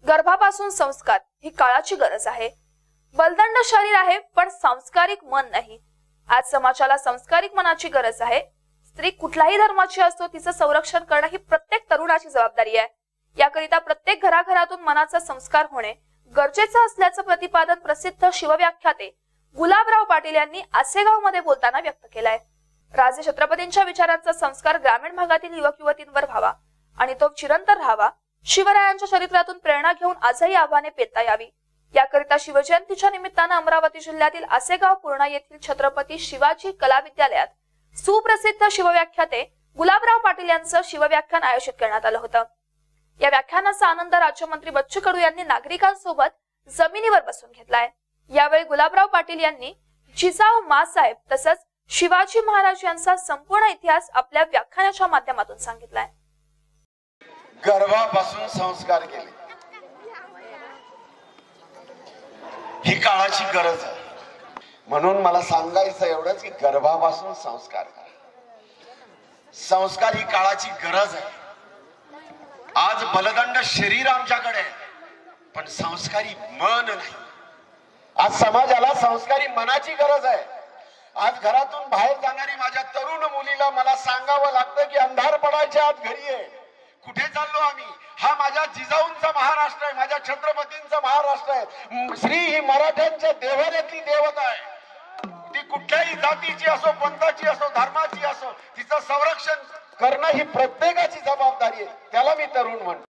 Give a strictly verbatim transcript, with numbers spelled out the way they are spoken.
गर्भापासून संस्कार ही काळाची गरज आहे। बलदंड शरीर आहे पण सांस्कारिक मन नाही। आज समाजाला सांस्कारिक मनाची गरज आहे। स्त्री कुठल्याही धर्माची असो तिचं संरक्षण करणं ही प्रत्येक तरुणाची जबाबदारी आहे। याकरिता प्रत्येक घराघरातून मनाचा संस्कार होणे गरजेचं असल्याचं प्रतिपादन प्रसिद्ध शिवव्याख्याते गुलाबराव पाटील यांनी आसेगाव मध्ये बोलताना व्यक्त केलंय। राजे छत्रपतींच्या विचारांचा संस्कार ग्रामीण भागातील युवक युवतींवर व्हावा आणि तो चिरंतन राहावा। शिवरायांच्या चरित्रातून प्रेरणा घेऊन आजही आव्हाने पेलता यावी याकरिता शिवजयंतीच्या निमित्तानं अमरावती जिल्ह्यातील आसेगाव पूर्णा येथील छत्रपती शिवाजी कला विद्यालयात सुप्रसिद्ध शिवव्याख्याते गुलाबराव पाटील यांचं शिवव्याख्यान आयोजित करण्यात आलं होतं। या व्याख्यानाचा आनंद राज्यमंत्री बच्चू कडू यांनी नागरिकांसोबत जमिनीवर बसून घेतलाय। यावेळी गुलाबराव पाटील यांनी जिजाऊ मासाहेब तसंच शिवाजी महाराज यांचा संपूर्ण इतिहास आपल्या व्याख्यानाच्या माध्यमातून सांगितलाय। गर्भापासून संस्कार केले ही काळाची गरज आहे। म्हणून मला सांगायचं एवढंच की गर्भापासून संस्कार करा। संस्कार ही काळाची गरज आहे। आज बलदंड शरीर आमच्याकडे आहे पण संस्कारी मन नाही। आज समाजाला संस्कारी मनाची गरज आहे। आज घरातून बाहेर जाणारी माझ्या तरुण मुलीला मला सांगावं लागतं की अंधार पडायच्या आत घरी आहे। कुठे चाललो आम्ही? हा माझ्या जिजाऊंचा महाराष्ट्र आहे, माझ्या छत्रपतींचा महाराष्ट्र आहे। श्री ही मराठ्यांच्या देवाऱ्यातली देवता आहे। ती कुठल्याही जातीची असो, पंथाची असो, धर्माची असो, तिचं संरक्षण करणं ही प्रत्येकाची जबाबदारी आहे। त्याला मी तरुण म्हणतो।